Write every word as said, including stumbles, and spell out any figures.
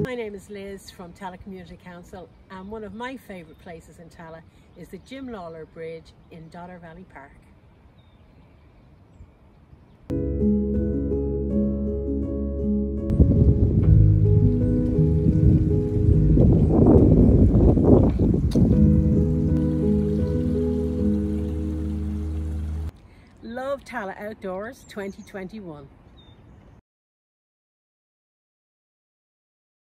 My name is Liz from Tallaght Community Council, and one of my favourite places in Tallaght is the Jim Lawlor Bridge in Dodder Valley Park. Love Tallaght Outdoors twenty twenty-one.